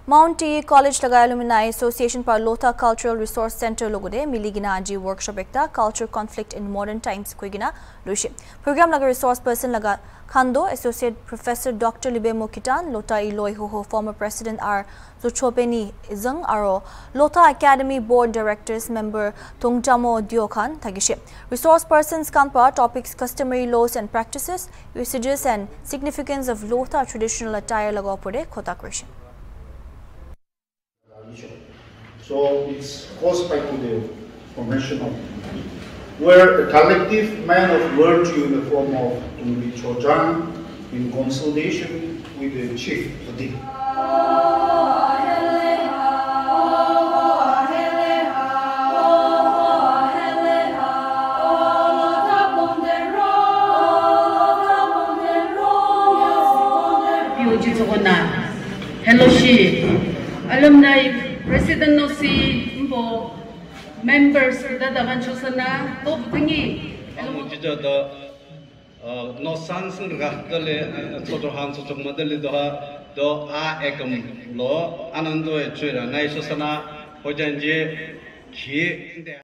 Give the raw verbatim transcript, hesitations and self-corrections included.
Mount T College laga Alumni Association par Lotha Cultural Resource Center logode miligina aji workshop ekta culture conflict in modern times koigina loishe. Program laga resource person laga Khando Associate Professor Doctor Libe Mokitan Lotha Iloi Hoho former President R Zuchopeni Izang Aro Lotha Academy Board Directors member Tongtamo Diokhan Tagishe. Resource persons kampa topics customary laws and practices, usages and significance of Lotha traditional attire laga opode Kota question. So it's caused by the formation of where a collective man of virtue in the form of Tungbi Chojan in consultation with the chief Sadi. Hello, she alumni. President no si mbo members da dagan chusana to thingi amu jija da no san sing ga dale choto han choto madali do do a ekam lo anando e chira nai chusana hojanje ki